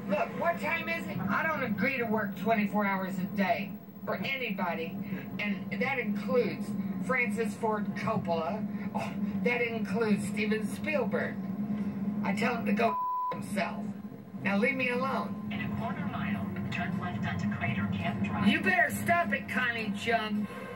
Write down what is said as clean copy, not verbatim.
Look, what time is it? I don't agree to work 24 hours a day for anybody, and that includes Francis Ford Coppola. Oh, that includes Steven Spielberg. I tell him to go himself. Now leave me alone. In a quarter mile, turn left onto Crater Camp Drive. You better stop it, Connie Chung.